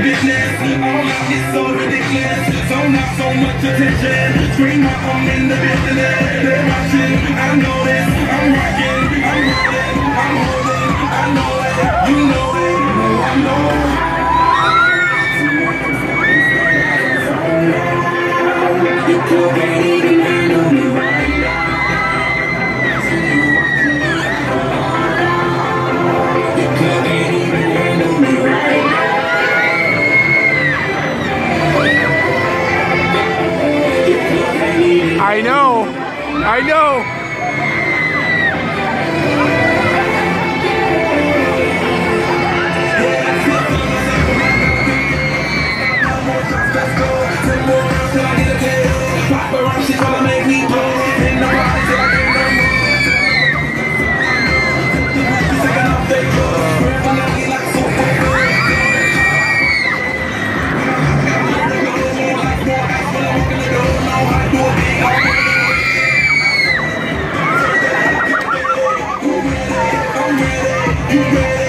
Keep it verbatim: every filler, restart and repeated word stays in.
business. All out is so ridiculous. So not so much attention. Scream out, I'm in the business. They're watching, I know this. I'm rocking, I'm rolling, I'm holding. I know it, you know it. I know it. You can't even handle me right now. You can't even handle me right now. I know, I know. She's gonna make me go in the body till I can't no more. She's taking off their clothes, wearing me like so I'm ready, you ready?